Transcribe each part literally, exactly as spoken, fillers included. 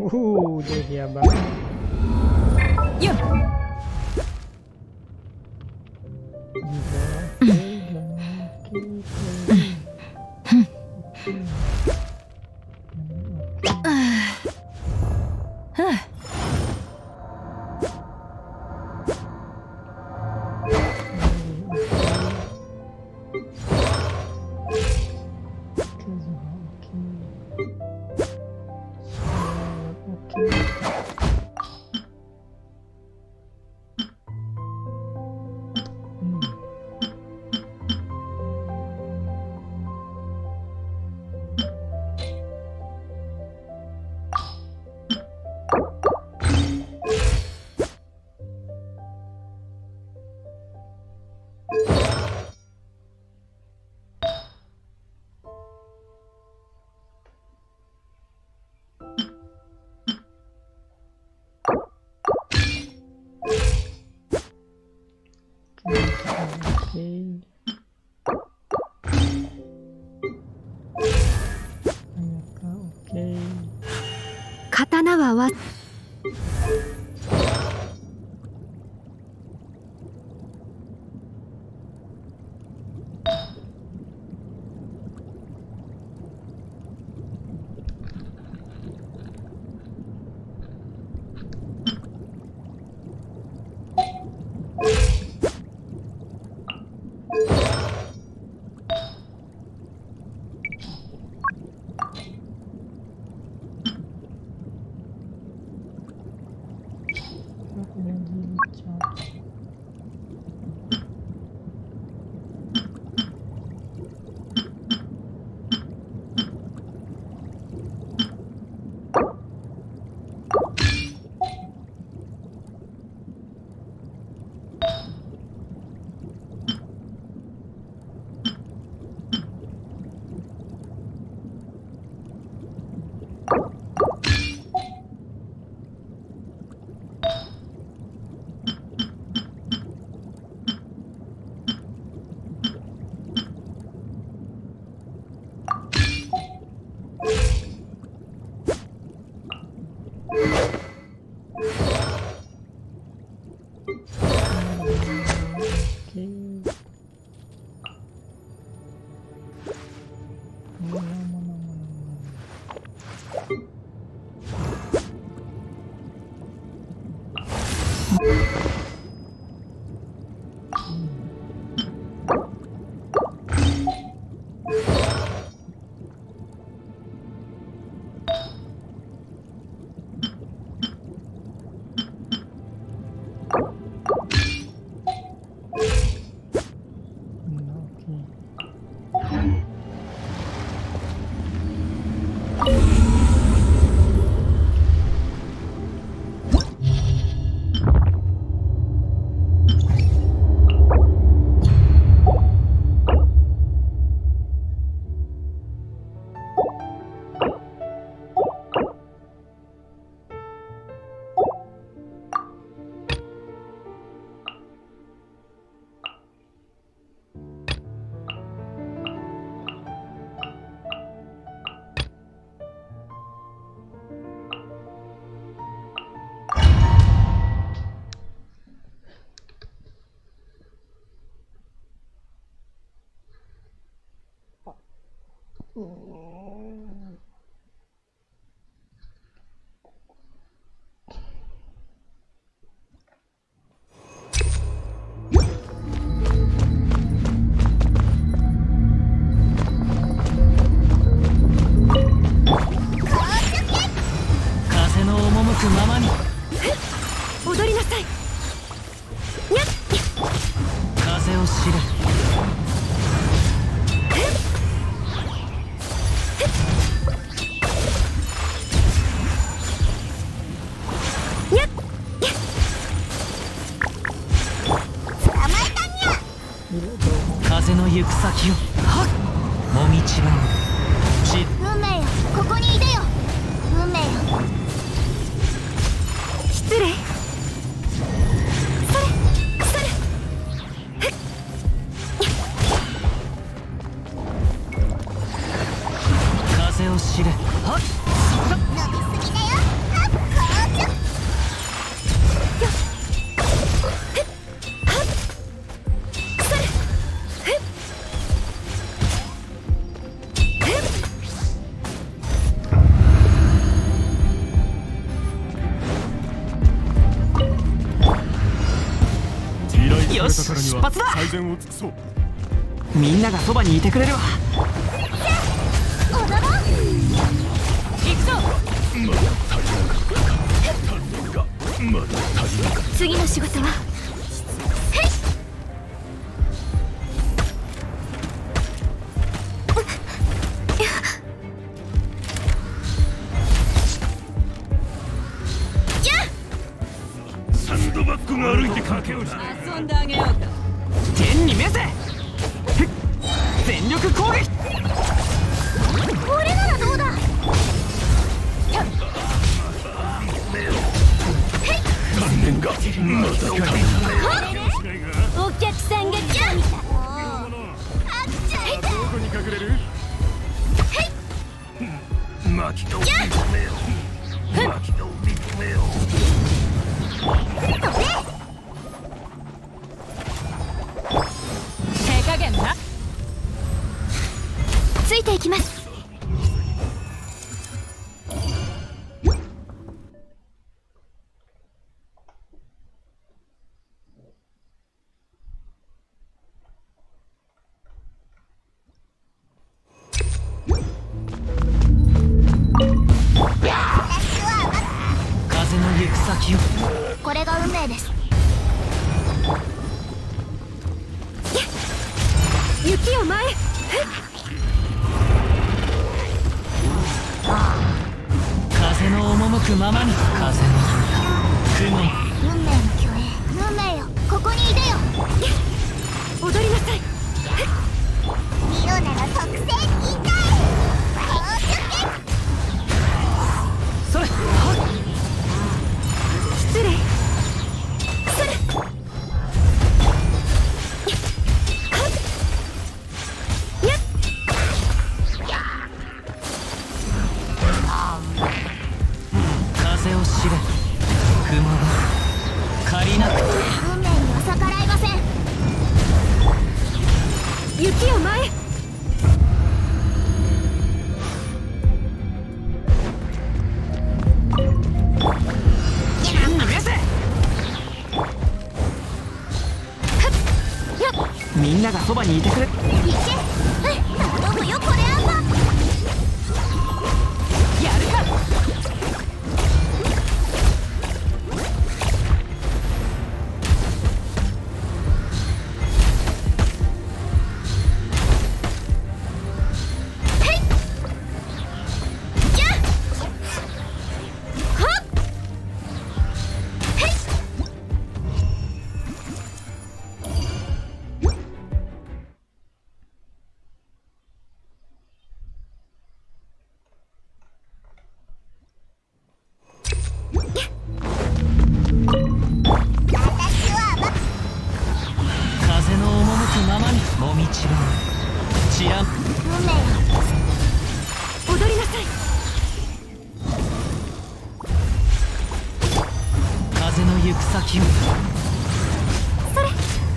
Uh, dia banget. Ya.刀はわ風の行く先をはっもみちばち運命よ、ここにいでよ。運命よ。 失礼。それそれ風を知れ。はっ飲みすぎだよ。 よし、出発だ。 最善を尽くそう。 みんながそばにいてくれるわ。 踊ろう。 行くぞ。 まだ足りなかったか。足りなかった。まだ足りなかった。 次の仕事はサンドバッグが歩いて駆け落ちた。 遊んであげようか。 天に召せ。全力攻撃。 これならどうだ。 残念がまだ足りなかった。 お客さんが来たみたい。あっちゃいた。 どこに隠れる？マキが認めよう。マキが認めよう。 手加減な。 ついていきます。 風の行く先を。 これが運命です。雪を前へ。 風の赴くままに。風の雲。 運命の巨栄。運命よ、ここにいでよ。踊りなさい。リオナの特製引退。 それ。 失礼。それ。 風を知れ。雲が借りなくて。 運命には逆らいません。雪を前へ。 天に召せ。みんながそばにいてくれ。 いけ。頼むよ、これあんま。 やるか。風の赴くままに。もみちばう。ちらん。 運命よ、踊りなさい。 風の行く先を。 それ。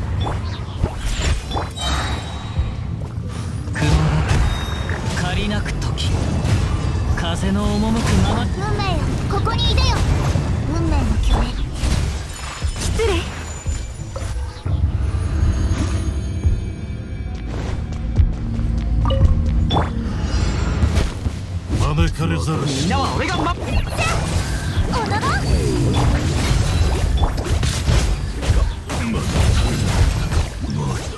雲が借りなく時。風の赴くまま。 運命よ、ここにいでよ。運命の巨栄。失礼。 招かれざる。 みんなは俺がま。 踊ろう。 まだ足りなかったか。まだ。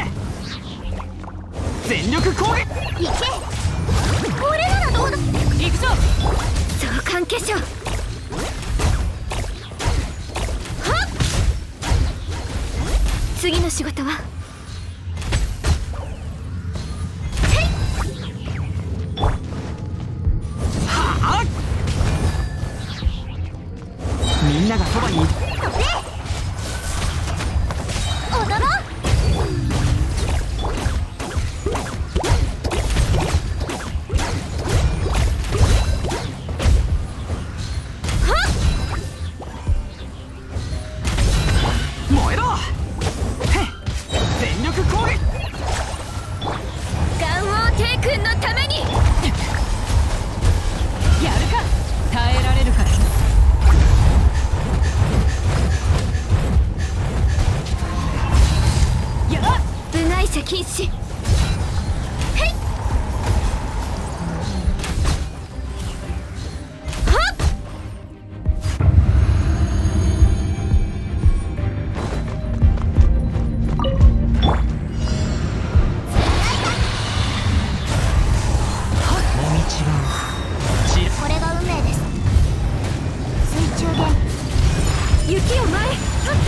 全力攻撃。 いけ。これならどうだ。 行くしょう。はっ、次の仕事はみんながそばにいる。 踊ろう。 燃えろ。全力攻撃。 ガンオー帝君のためにやるか。耐えられるからな。 部外者禁止。へいはっ、 もみちばを。 これが運命です。水中で雪を前へ立った。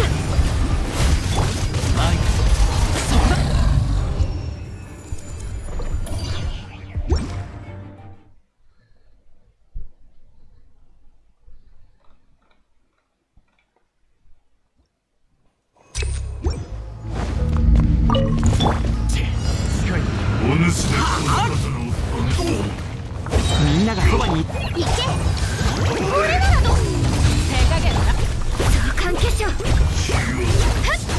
お主でこの方のみんながそばにいる。 行け、俺ならどう。手加減だ。召喚化粧。はっ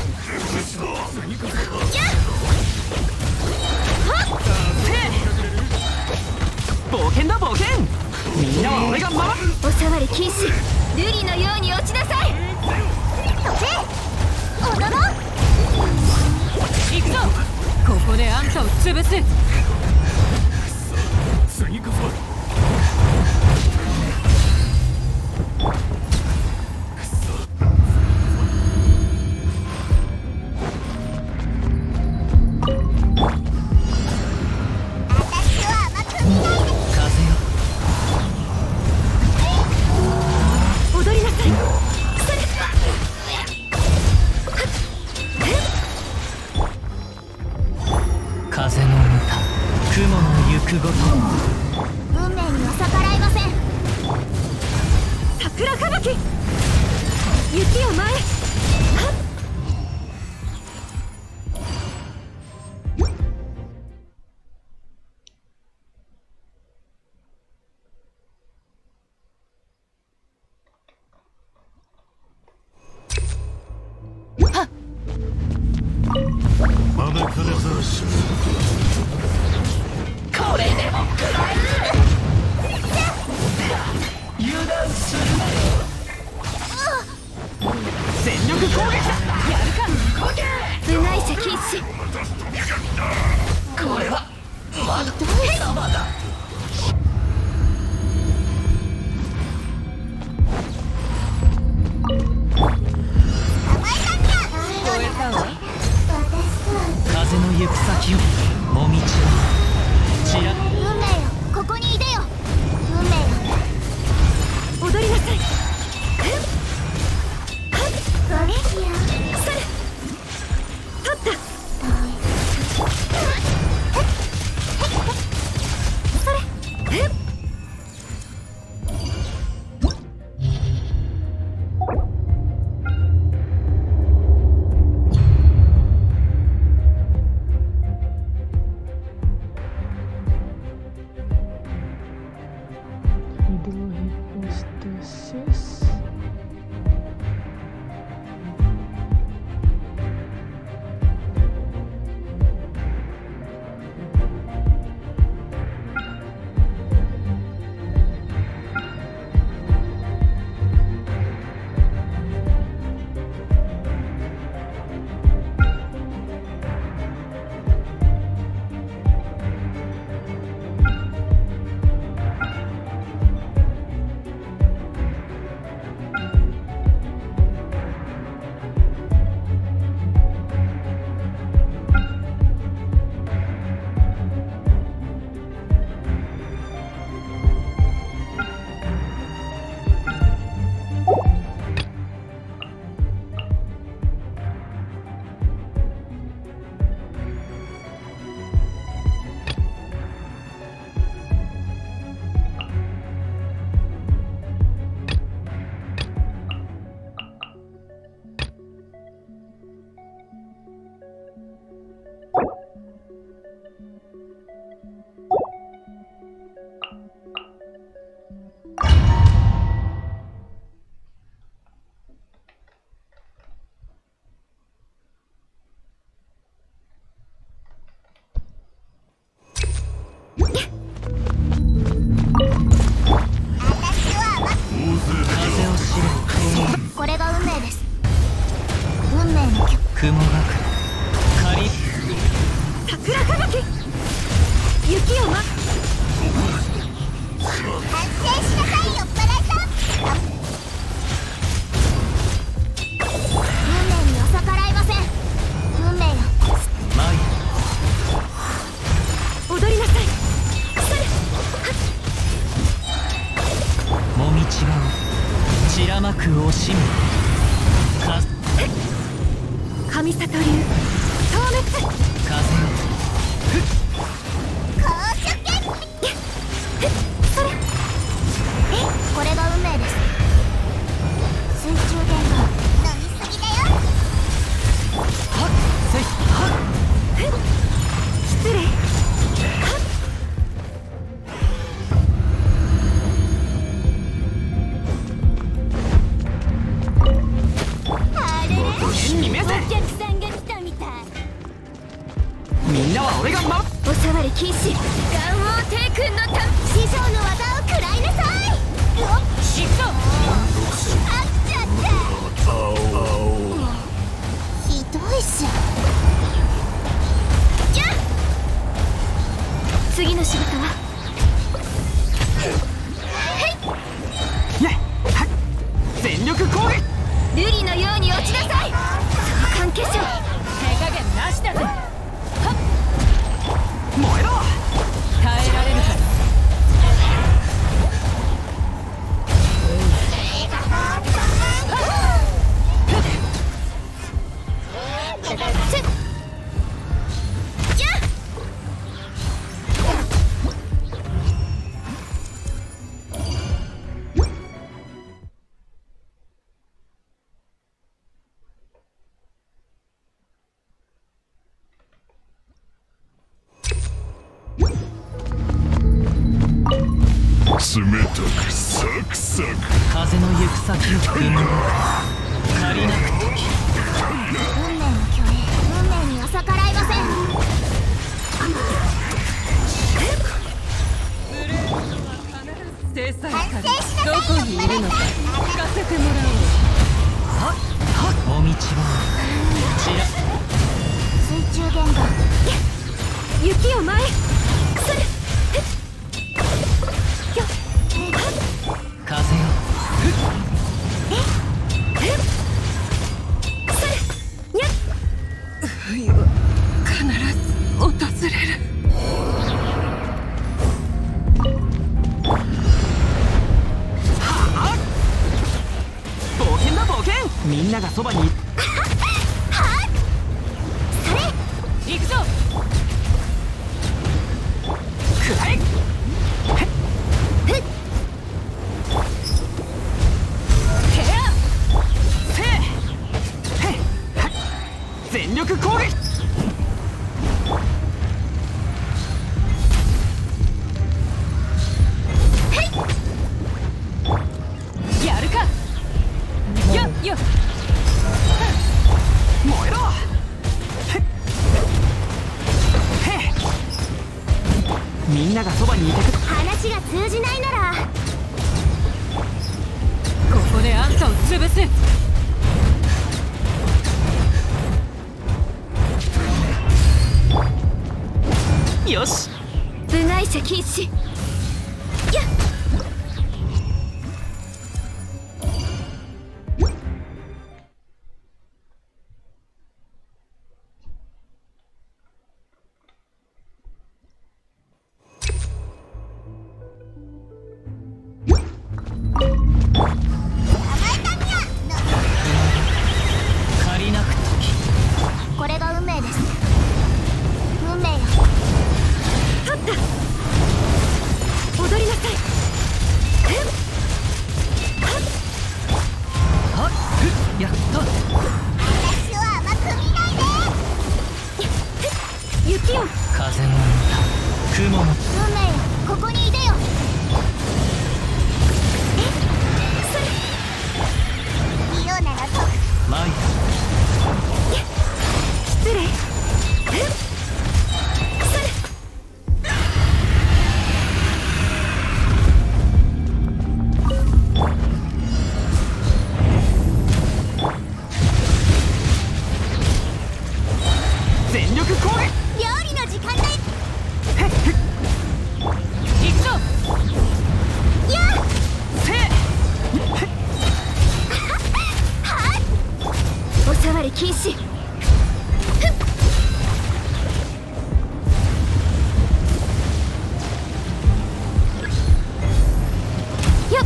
やっはっ、 冒険だ冒険。みんなは俺が守る。 おさわり禁止。瑠璃のように落ちなさい。飛べ、踊ろう。 行くぞ。ここであんたを潰す。 次こそ踊りなさい。 風の歌、雲の行くごと。 運命には逆らいません。桜吹雪、雪を前へ。はっ、 招かれざらしこれでも食らえる。油断するなよ。全力攻撃だ。やるか。こけ。 部外者禁止。 これはまだ貴様だ。 超えたわ。 風の行く先をもみちはちら。 運命よ、ここにいでよ。運命よ、踊りなさい。はっはっ、それそれ取った。それはっ、 雲がく仮桜吹雪雪をま反省しなさい、酔っ払いさん。運命には逆らいません。運命よ、 マイ踊りなさい。 もみちがう散らまく惜しみか神里流消滅。 風よ公主権。 それえ、これが運命です。水中伝言、飲みすぎだよ。 はっせいはっ失礼。 あれれ、 にめせお客さんが来たみたい。 みんなは俺が守っおさわり禁止。ガン王帝君のた師匠の技を食らいなさい。うわっ、 シフト飽きちゃった。 青青ひどいっす。じゃあ次の仕事は全力攻撃瑠璃のように落ちなさい。相関化粧。 手加減なしだぜ燃えろ耐えられるかじゃあ冷たくサクサク風の行く先を雲がく借りなく時運命の虚栄、運命には逆らいません。 制裁反省しなさい、酔っ払いさん。 聞かせてもらはっはっもみちがう散ら水中伝言、 おう。雪を前へ。それよっ風よそれにゃっ冬は必ず訪れる。 冒険だ冒険みんながそばにいそれ行くぞくらえ全力攻撃やるかよっよっ燃えろへっみんながそばにいてく話が通じないならここであんたを潰す。 よし部外者禁止。やっ借りなく時これが運命です。運命よ、 取った踊りなさい。 はっふっやった私を甘く見ないで。 雪を風の歌雲の運命よ、ここにいでよ。 それリオならとマイ失礼。それ触り禁止。よっ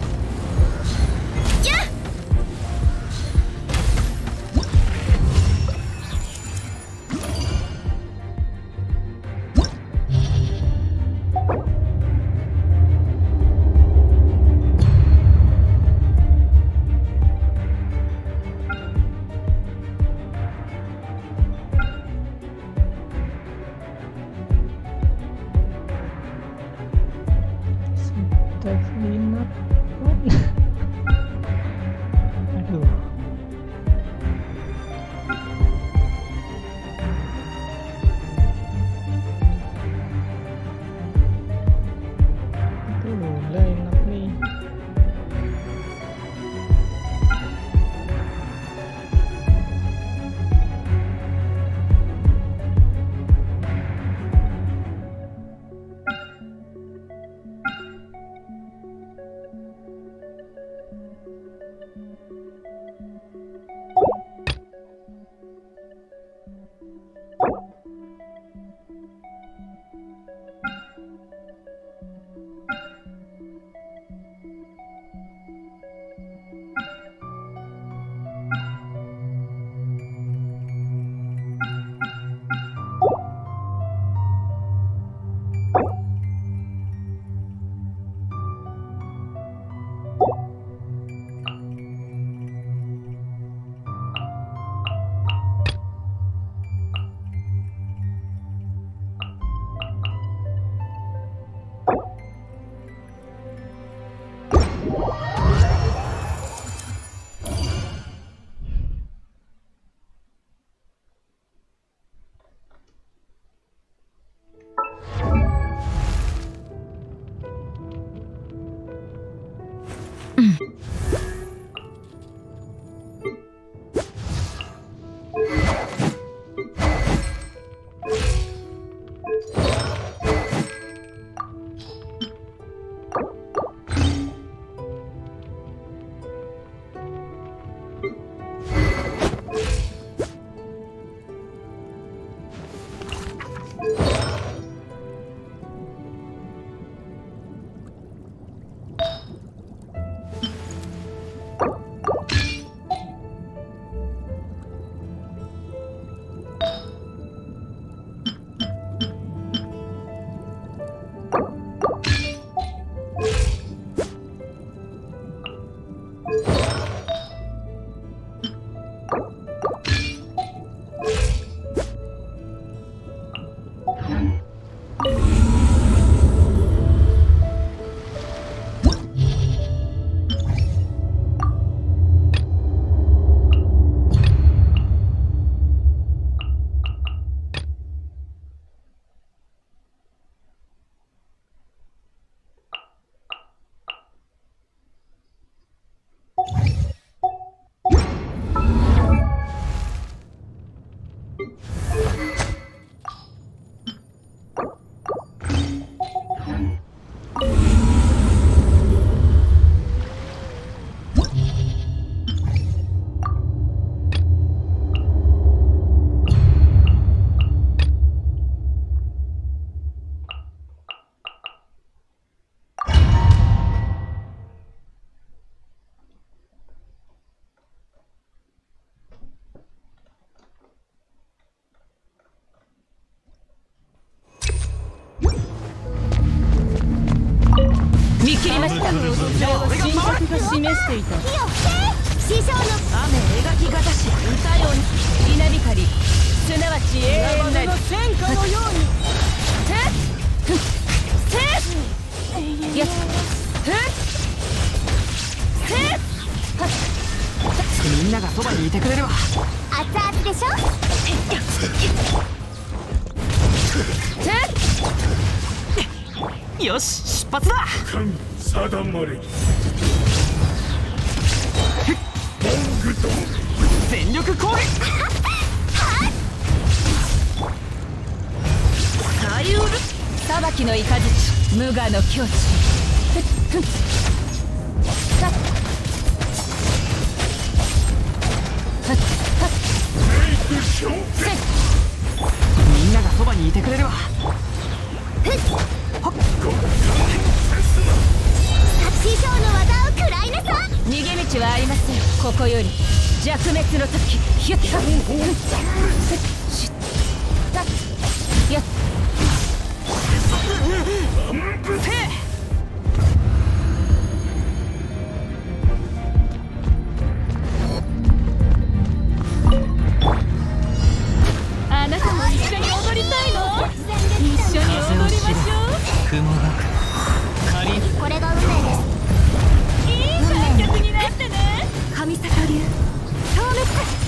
やっ Aduh. Itu line up nih. 見切りました。じゃあ俺が進捗が示していた。 師匠の雨描きがたし歌ように稲光すなわち永遠なり戦火のようにせっせっやっせっせっみんながそばにいてくれるわ。 熱々でしょ。 せっよし出発だ。 定まれ全力攻撃サリウル裁きの雷無我の境地はっはっみんながそばにいてくれるわ。 師匠の技を食らいなさい。 逃げ道はありません。ここより弱滅の時。ヒュッとシュッタッやっあなたも一緒に踊りたいの？一緒に踊りましょう。 雲がく仮にこれが運命です。 いい観客になってね。神坂流消滅。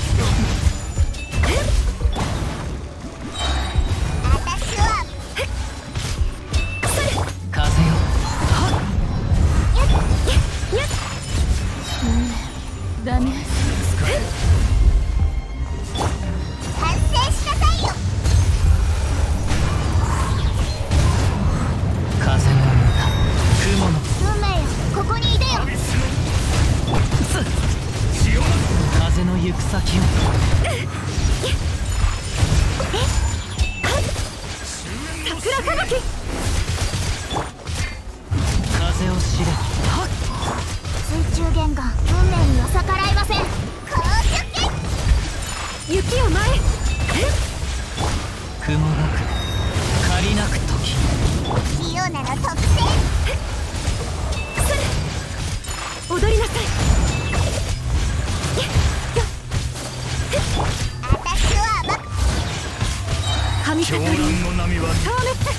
私は風よ。 ダメ。 反省しなさいよ。 風の歌雲の運命よ、ここにいでよ。 風の行く先を桜吹雪。 風を知れ。 水中弦が運命には逆らえません。こう出現。 雪を前。 雲がく借りなく時。 リオナの特性。 踊りなさい。 私は甘く神坂流狂乱の波は消滅。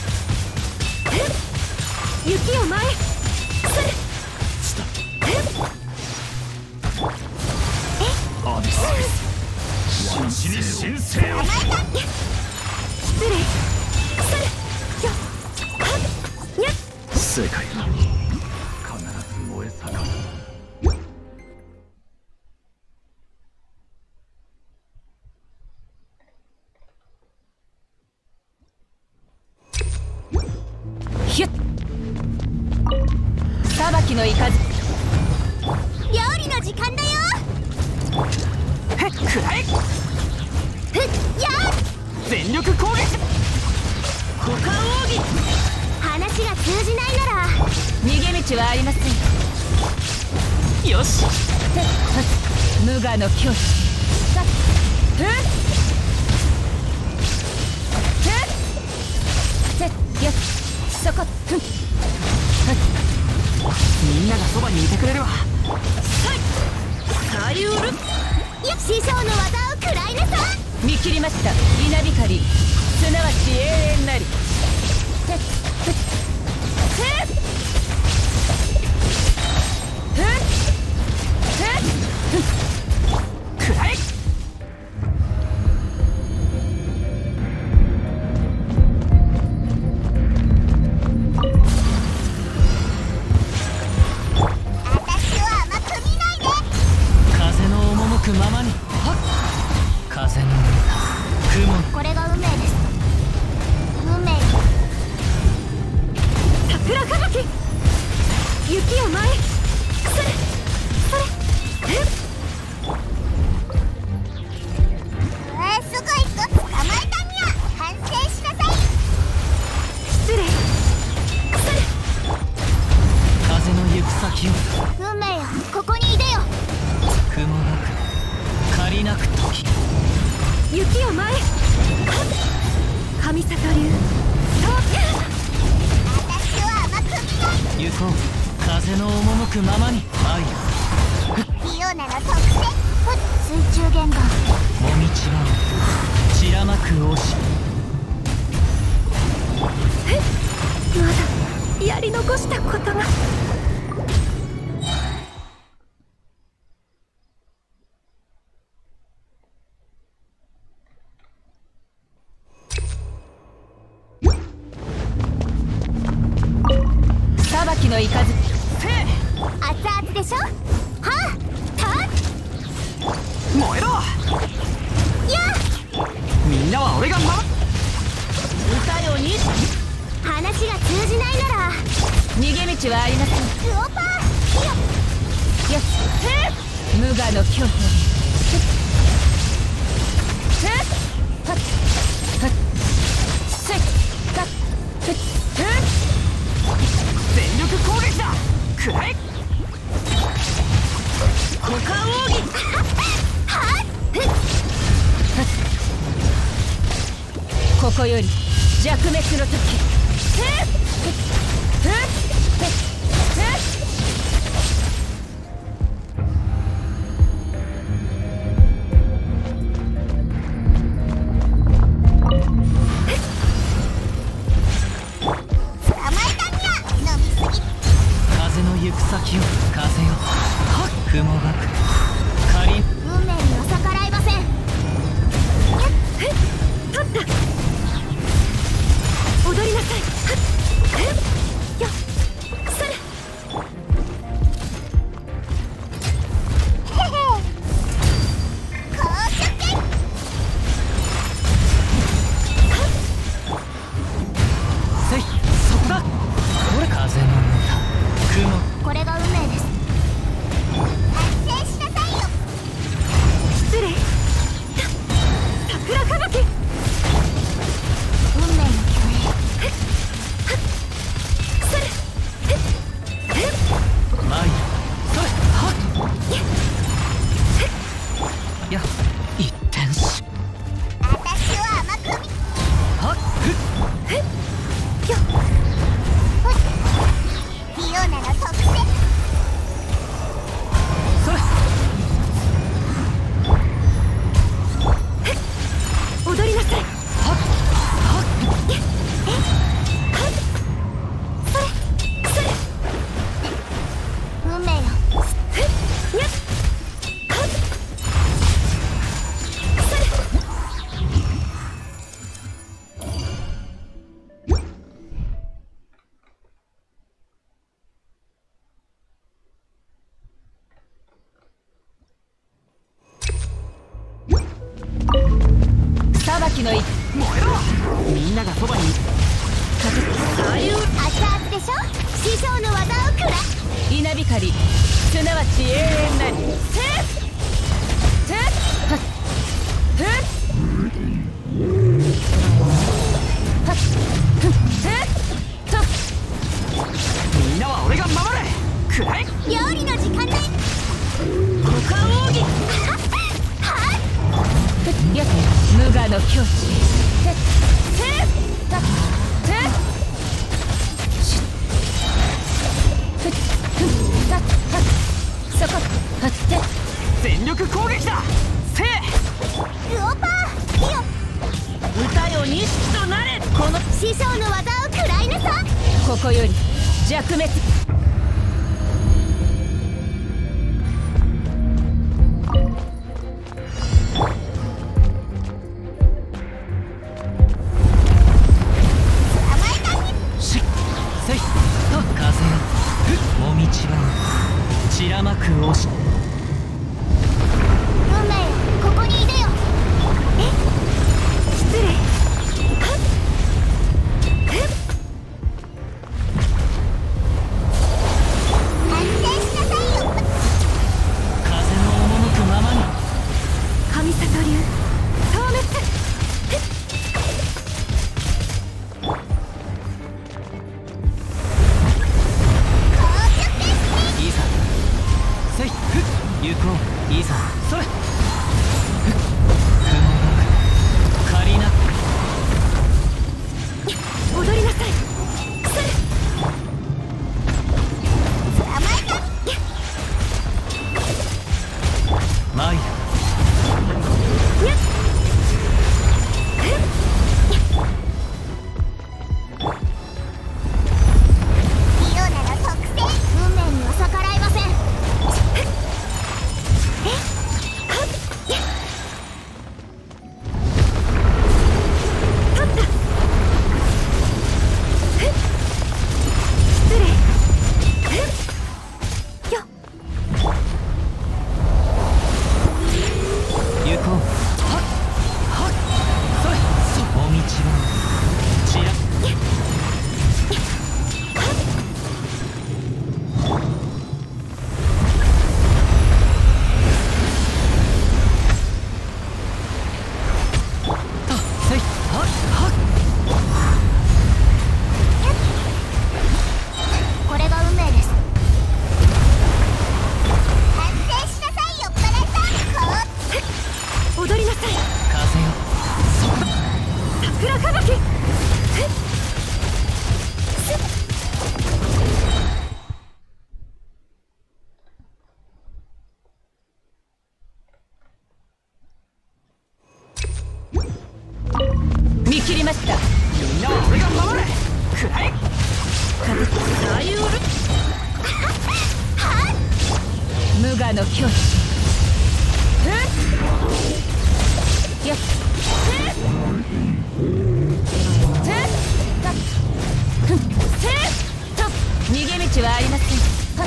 雪を前。 アビスわしに神聖を。 失礼。 世界は必ず燃え盛る。 ヒュッ。裁きの雷。 料理の時間だよ。 へっくらえ。 ふっやー。 全力攻撃。 股間奥義。 話が通じないなら逃げ道はありません。 よし。 無我の境地。ふっふっよっそこ。ふんみんながそばにいてくれるわ。 サイウル。 師匠の技を食らいなさい。 見切りました。稲光すなわち永遠なり。ふっふっふっふっくらえ。 私は甘く見ないで。 風の赴くままに。風の歌雲のこれが運命です。運命よ。 桜吹雪。雪を前。それそれえっえー、すぐ一つ捕まえたにゃ。反省しなさい。 失礼。それ風の行く先を。 運命よ、ここにいでよ。 雲がく借りなく時。 雪を前。神坂流私は甘く見ない。 行こう。風の赴くままに愛よ。 リオナの特性。ふっ水中弦がもみちばを散らまく押し。 まだやり残したことが。裁きの雷。 熱々でしょ。はあた燃えろ。 やみんなは俺が守る。 歌よに。 話が通じないなら逃げ道はありません。 クオパー。 よし無我の境地。 こより弱滅の時。えっえっえっ行く先を風よ、はっ雲が来る。仮に運命には逆らえません。 えっ立った踊りなさい。はっえっよっそれへへ公主権。 せい、そこだ。これ風の歌、雲。 これが運命です。安静しなさいよ。 失礼。桜吹雪。 運命の共えっはっそれえっえっ前にそれ、はっや一転し、 私を甘く見。 はっふっえっよっフィオナの特性。 それ踊りなさい。 はっはっええはっそれそれ運命よ。 えっにゃっはっそれ裁きの一燃えろ。みんながそばに左右熱々でしょ。師匠の技をくらえ。 稲光、すなわち永遠なり。せっせっはっふっはっふっせっとみんなは俺が守れ。くらえ料理の時間ね。 股間奥義。 はふっやっ無我の境地。せっせっはっせっしっふっふっはっはっそこはって全力攻撃だ。せいルオパーフィオ。 歌よ錦となれ。この師匠の技を食らいなさい。 ここより弱滅。 甘えたに。 しせいと風よ、ふっもみちば散らまく押し。 運命よ、ここにいでよ。 え失礼。はっえっりました。 みんなは俺が守れ。くらえ。 大ウル無我の境地。やっ逃げ道はありません。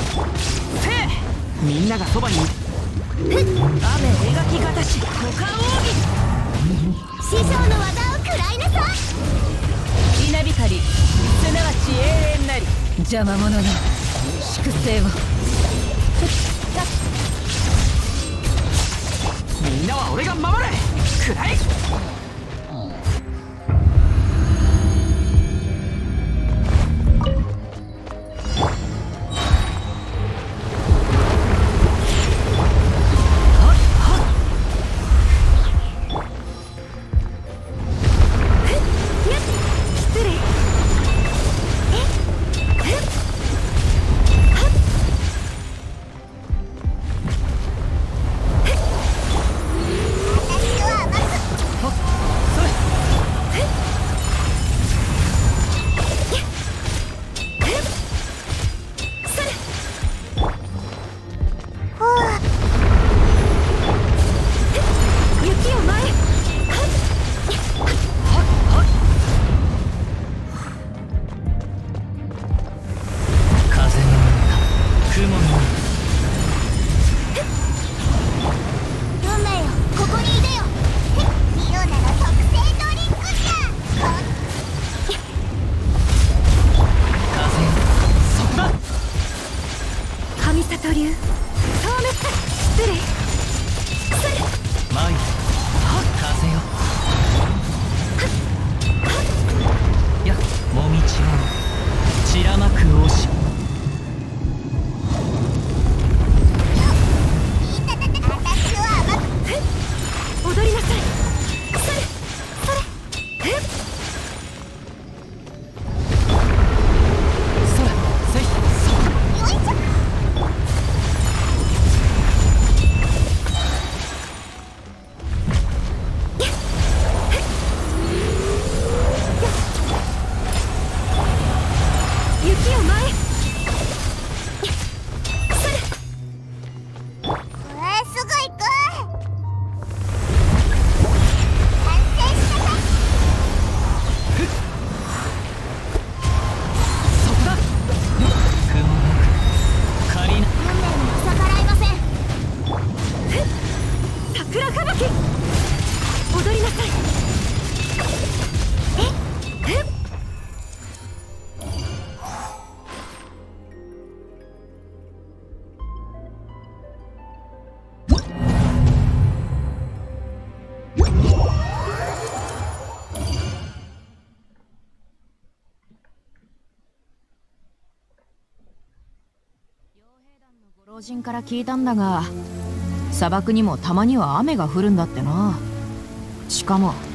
みんながそばに。 雨描きがたし股間奥義。 師匠の技を食らいなさい。 稲光すなわち永遠なり。邪魔者の粛清を。 みんなは俺が守れ。くらえ。 老人から聞いたんだが、砂漠にもたまには雨が降るんだってな。しかも